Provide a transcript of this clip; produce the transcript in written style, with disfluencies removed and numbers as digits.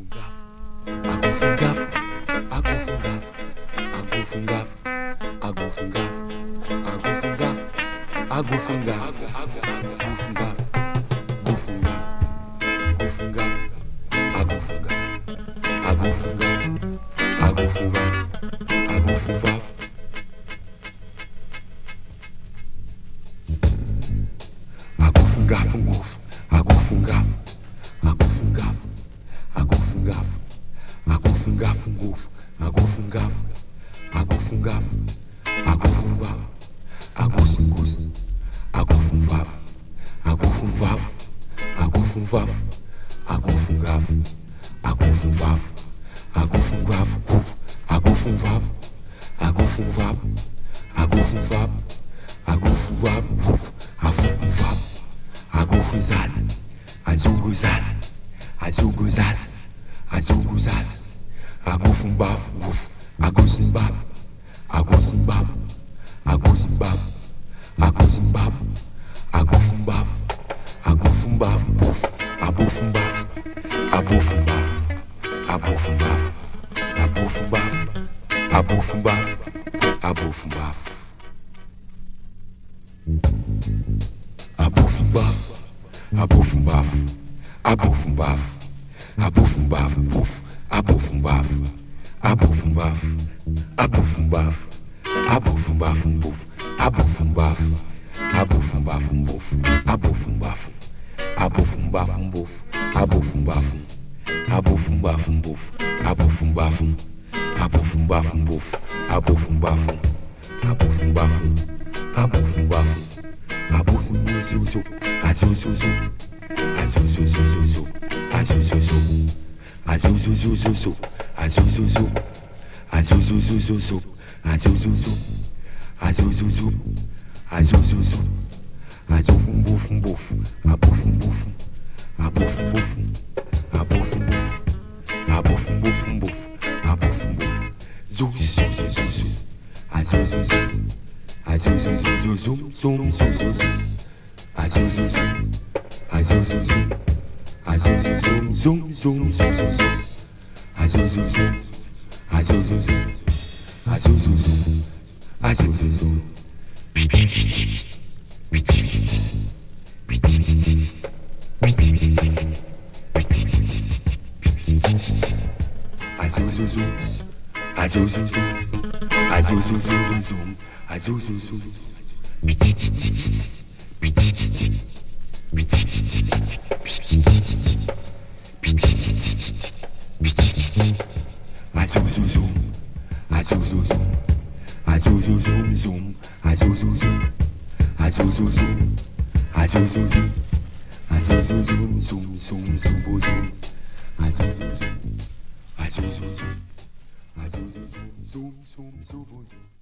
fungaf, ago fungaf, ago fungaf, ago fungaf, ago fungaf, ago fungaf, ago fungaf, go fungaf, go fungaf, go fungaf, ago fungaf, ago fungaf, ago fungaf, ago fungaf. Ago fungaf, ngof, ago fungaf, ago fungaf, ago fungaf, ago fungaf, ngof, ago fungaf, ago fungaf, ago fungaf, ago singos, ago fungaf, ago fungaf, ago fungaf, ago fungaf, ago fungaf, ago fungaf, ngof, ago fungaf, ago fungaf, ago fungaf, ago fungaf, ngof, ago fungaf. Agofuzaz, azogozaz, azogozaz, azogozaz, agofumbaf, woof, agosimbab, agosimbab, agosimbab, agosimbab, agofumbab, agofumbab, woof, abofumbab, abofumbab, abofumbab, abofumbab, abofumbab, abofumbab. Abofumbaf, abofumbaf, abofumbaf, abofumbaf, boef, abofumbaf, abofumbaf, abofumbaf, abofumbaf, boef, abofumbaf, abofumbaf, boef, abofumbaf, abofumbaf, boef, abofumbaf, abofumbaf, boef, abofumbaf, abofumbaf, boef, abofumbaf, abofumbaf, abofumbaf. Abufumbafo, azozozo, azozozo, azozozo, azozozo, azozozo, azozozo, azozozo, azozozo, azozozo, azofumbofumbofu, abofumbofum, abofumbofum, abofumbofum, abofumbofumbofu, abofumbofum, zozozozo, azozozo. Azozozo, zoom, zoom, zozozo. Azozozo, azozozo, azozozo, zoom, zoom, zozozo. Azozozo, azozozo, azozozo, azozozo. Azozozo, azozozo, azozozo, zoom. Azozozo, azozozo, azozozo, azozozo, zoom, azozozo, azozozo, azozozo, azozozo, zoom, zoom, zoom, azozozo, azozozo, azozozo, zoom, zoom, zoom.